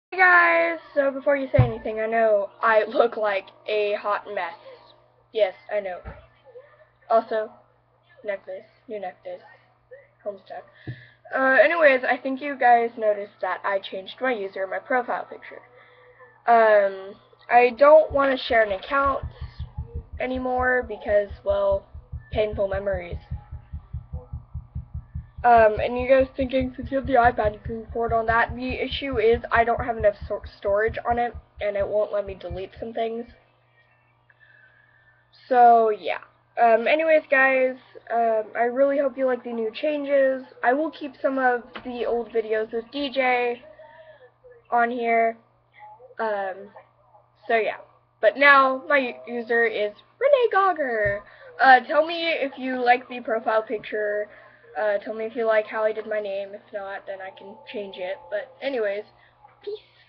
Hey guys, so before you say anything, I know I look like a hot mess. Yes, I know. Also, necklace, new necklace, homestuck. Anyways, I think you guys noticed that I changed my user, my profile picture. I don't want to share an account anymore because, well, painful memories. And you guys thinking, since you have the iPad, you can record on that. The issue is I don't have enough storage on it, and it won't let me delete some things. So, yeah. Anyways, guys, I really hope you like the new changes. I will keep some of the old videos with DJ on here. Um, so, yeah. But now, my user is Renee Gauger. Tell me if you like the profile picture. Tell me if you like how I did my name. If not, then I can change it. But anyways, peace.